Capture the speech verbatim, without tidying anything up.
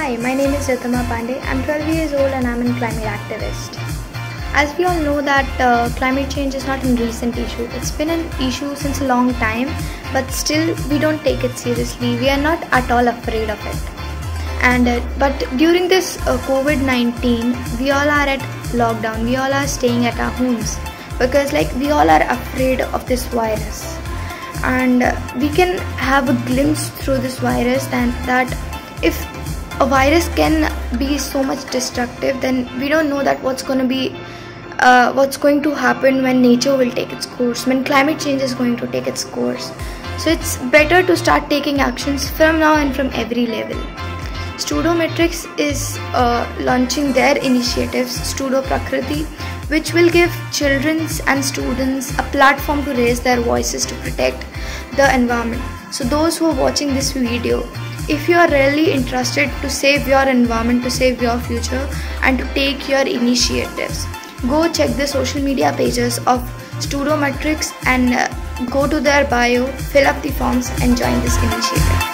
Hi, my name is Ritama Pandey. I'm twelve years old and I'm a climate activist. As we all know that uh, climate change is not a recent issue. It's been an issue since a long time, but still we don't take it seriously. We are not at all afraid of it. And uh, but during this uh, COVID nineteen, we all are at lockdown. We all are staying at our homes because like we all are afraid of this virus. And uh, we can have a glimpse through this virus and that if a virus can be so much destructive, then we don't know that what's going to be uh, what's going to happen when nature will take its course, when climate change is going to take its course. So it's better to start taking actions from now and from every level. Studometrics is uh, launching their initiatives, Studo Prakriti, which will give children and students a platform to raise their voices to protect the environment. So those who are watching this video, if you are really interested to save your environment, to save your future and to take your initiatives, go check the social media pages of Studometrics and uh, go to their bio, fill up the forms and join this initiative.